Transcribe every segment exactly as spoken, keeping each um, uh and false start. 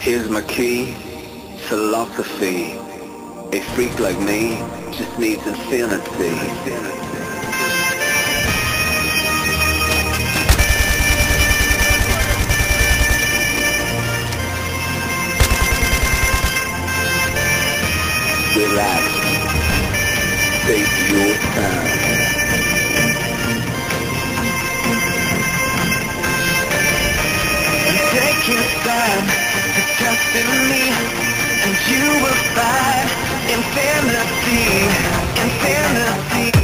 Here's my key, philosophy. A freak like me just needs infinity. Relax. Take your time. Take your time to trust in me, and you will find infinity, infinity.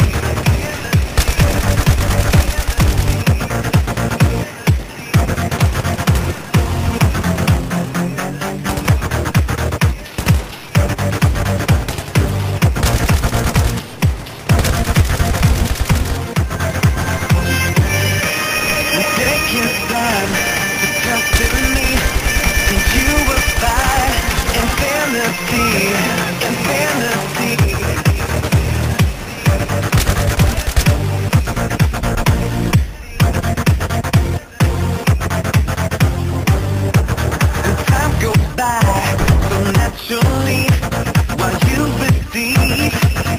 Take your time to trust in me, and you will find infinity, infinity. And time goes by so naturally while you receive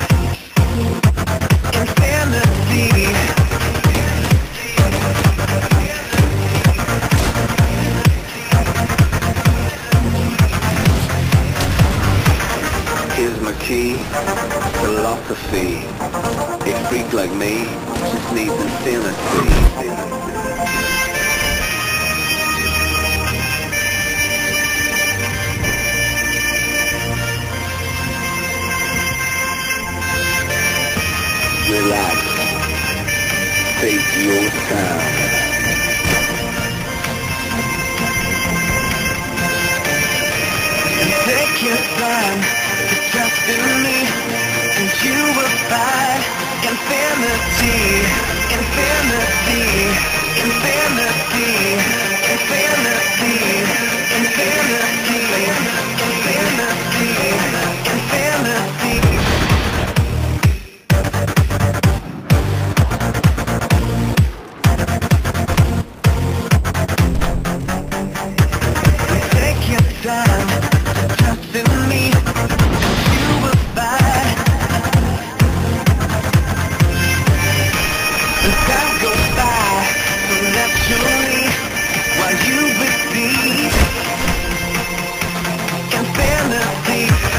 infinity. Here's my key, philosophy. A freak like me just needs infinity. Relax. Take your time. Take your time to trust in me, and you will find infinity, infinity, infinity, infinity, infinity, infinity, infinity. Take your time. Trust in me, you will find. The time goes by so naturally while you receive infinity.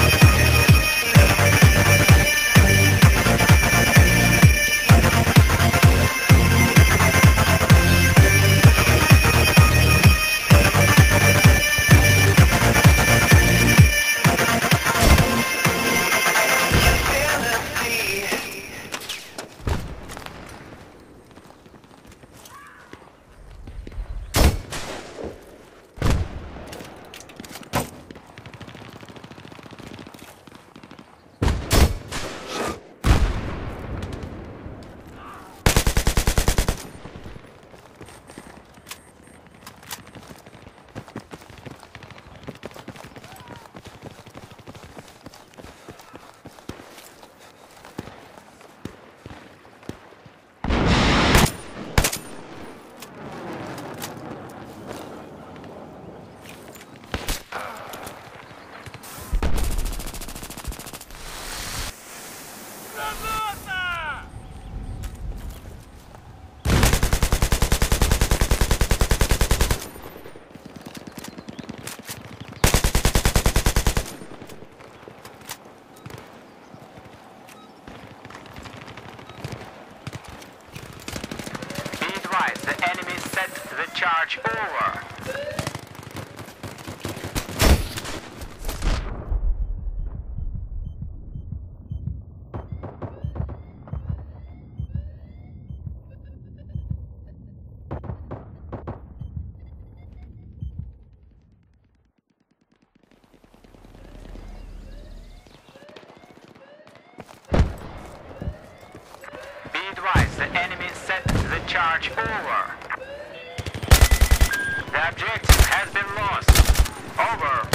The enemy set the charge over. Be advised, the enemy set the charge over. The objective has been lost. Over.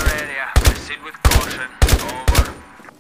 area. Proceed with caution. Over.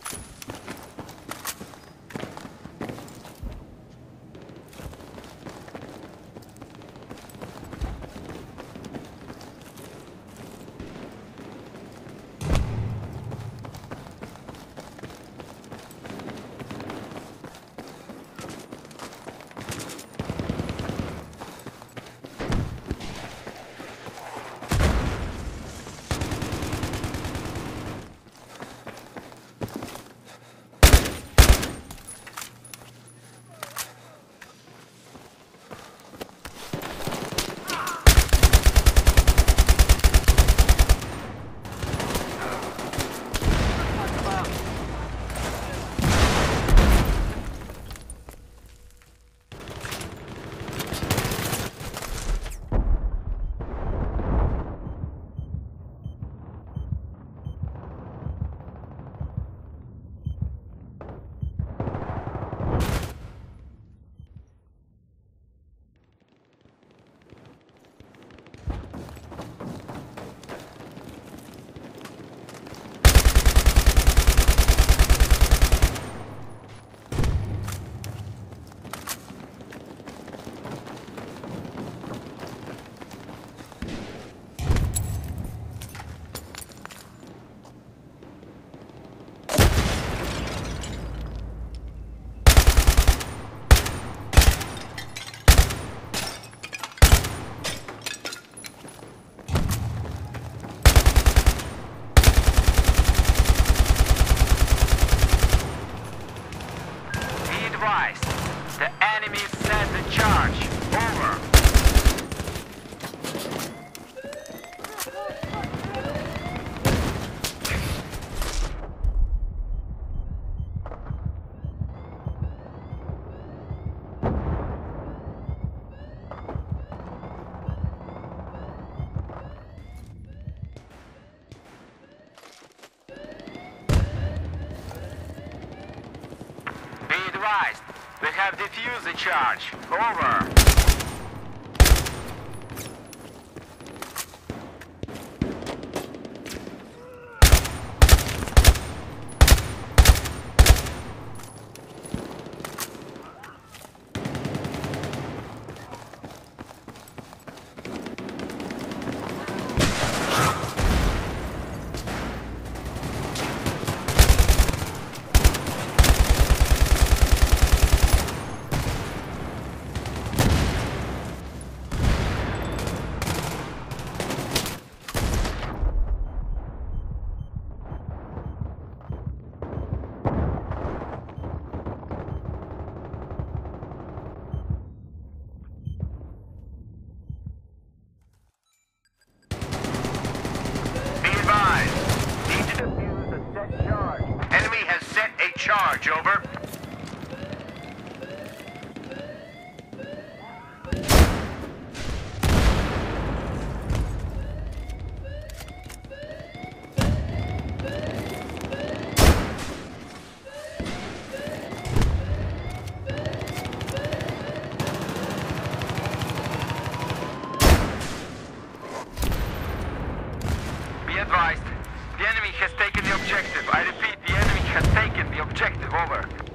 The enemy set the charge. Over. Be advised. We have defused the charge. Over. Enemy has set a charge, over. Be advised, the enemy has taken the objective. I repeat, the enemy has taken the objective, over.